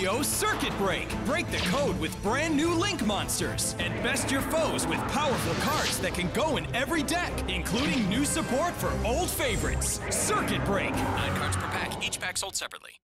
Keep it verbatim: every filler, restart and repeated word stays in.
Yu-Gi-Oh! Circuit Break! Break the code with brand new Link monsters and best your foes with powerful cards that can go in every deck, including new support for old favorites. Circuit Break! Nine cards per pack, each pack sold separately.